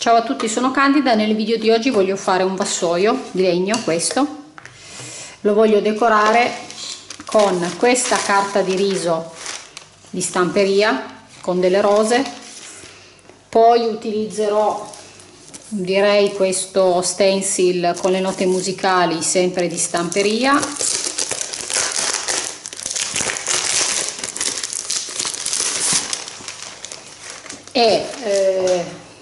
Ciao a tutti, sono Candida. Nel video di oggi voglio fare un vassoio di legno. Questo lo voglio decorare con questa carta di riso di stamperia con delle rose, poi utilizzerò, direi, questo stencil con le note musicali sempre di stamperia, e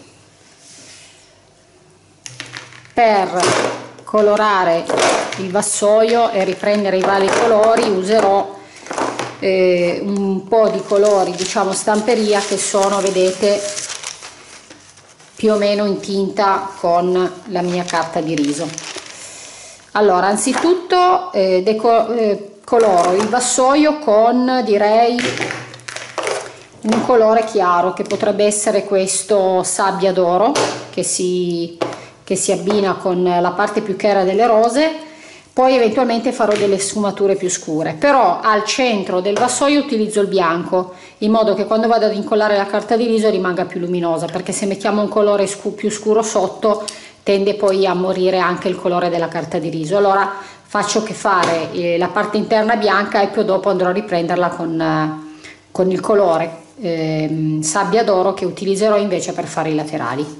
per colorare il vassoio e riprendere i vari colori userò un po' di colori, diciamo stamperia, che sono, vedete, più o meno in tinta con la mia carta di riso. Allora, anzitutto coloro il vassoio con, direi, un colore chiaro che potrebbe essere questo sabbia d'oro che si abbina con la parte più chiara delle rose. Poi eventualmente farò delle sfumature più scure, però al centro del vassoio utilizzo il bianco, in modo che quando vado ad incollare la carta di riso rimanga più luminosa, perché se mettiamo un colore più scuro sotto tende poi a morire anche il colore della carta di riso. Allora faccio che fare la parte interna bianca e poi dopo andrò a riprenderla con il colore sabbia d'oro, che utilizzerò invece per fare i laterali.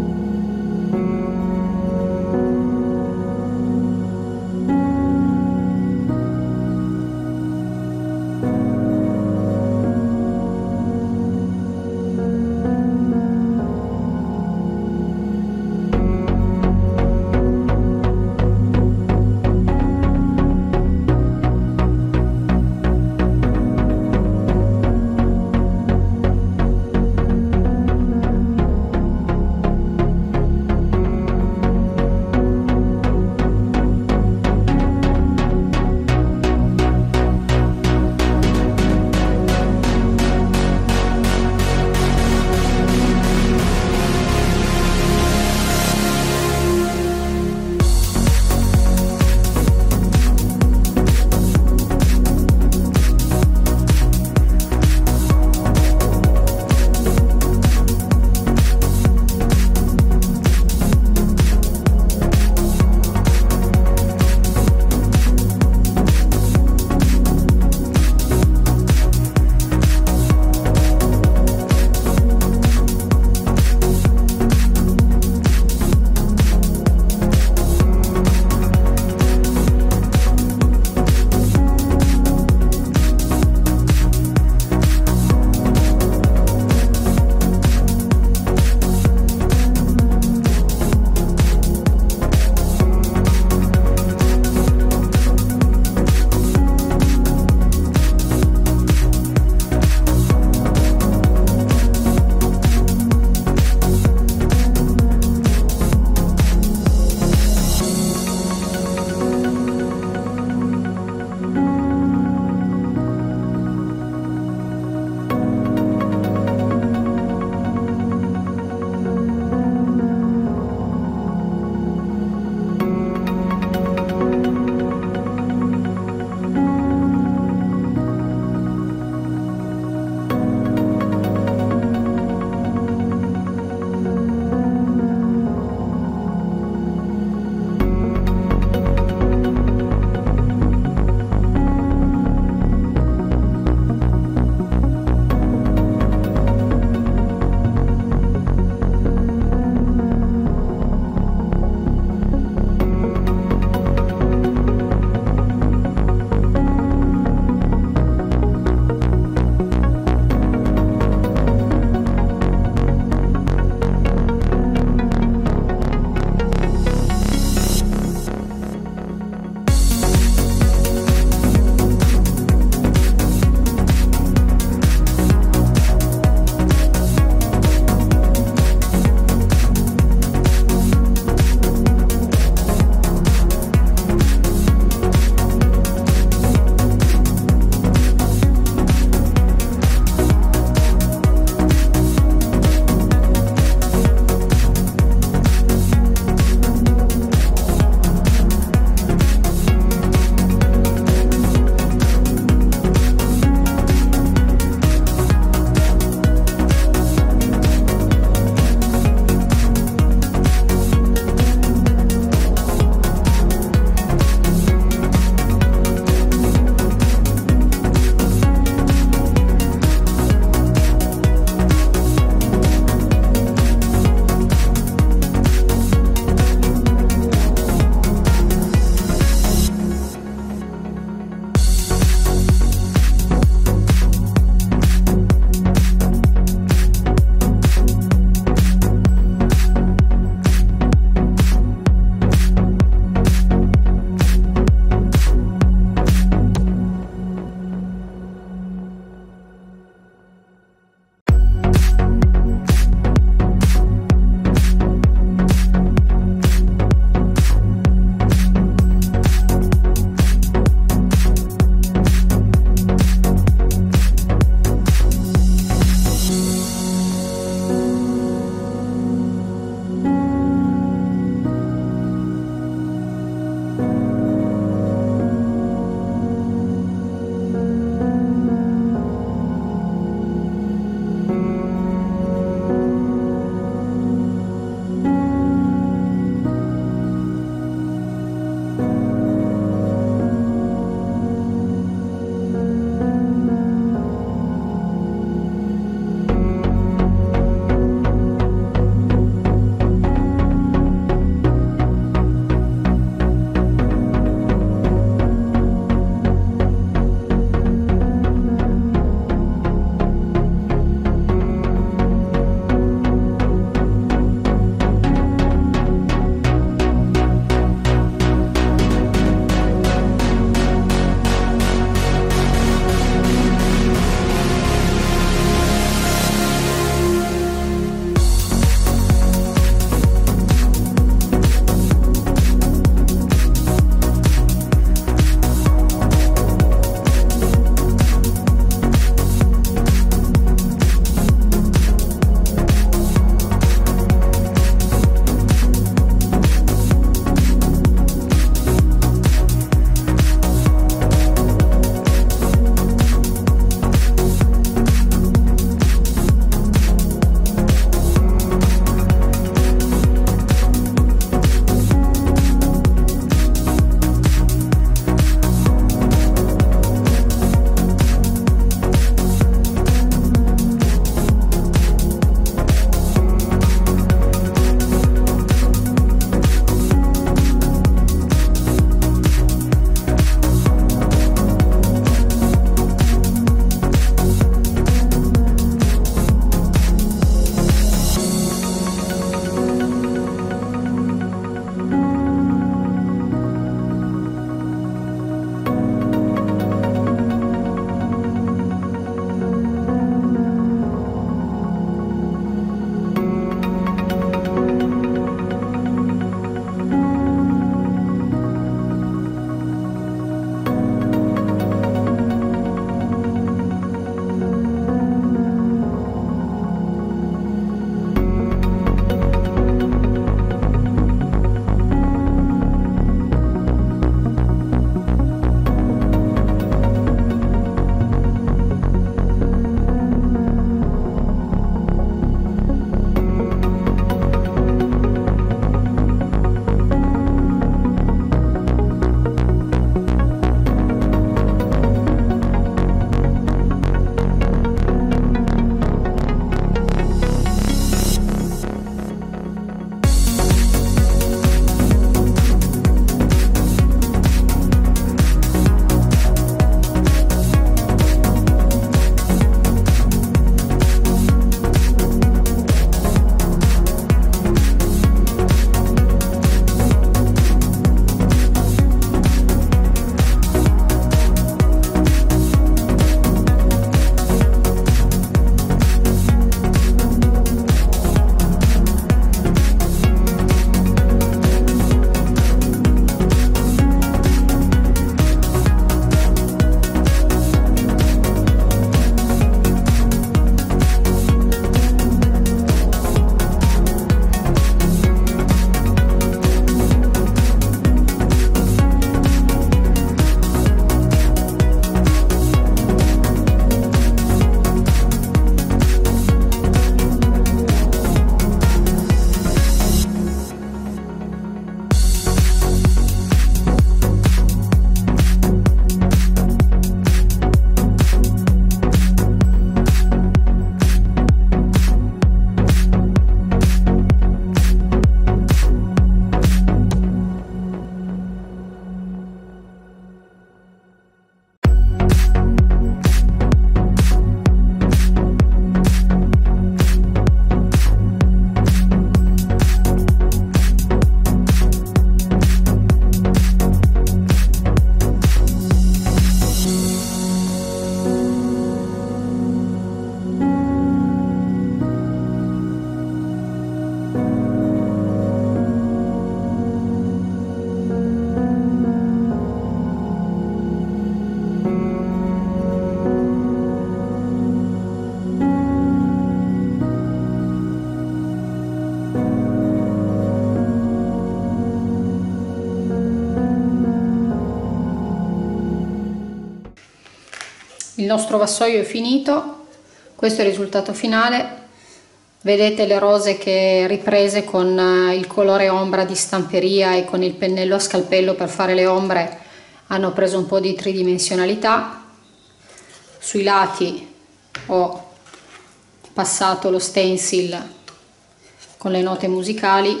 nostro vassoio è finito, questo è il risultato finale. Vedete le rose che riprese con il colore ombra di stamperia e con il pennello a scalpello per fare le ombre hanno preso un po' di tridimensionalità. Sui lati ho passato lo stencil con le note musicali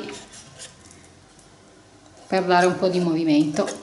per dare un po' di movimento.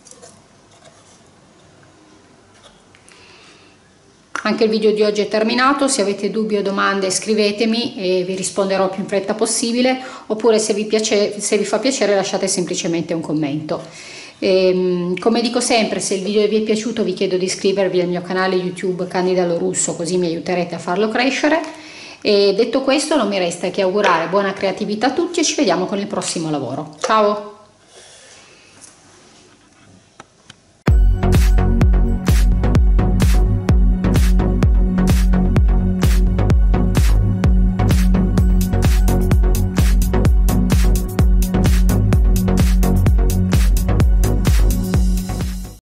Anche il video di oggi è terminato, se avete dubbi o domande scrivetemi e vi risponderò più in fretta possibile, oppure se vi fa piacere lasciate semplicemente un commento. Come dico sempre, se il video vi è piaciuto vi chiedo di iscrivervi al mio canale YouTube Candida Lorusso, così mi aiuterete a farlo crescere. E detto questo non mi resta che augurare buona creatività a tutti e ci vediamo con il prossimo lavoro. Ciao!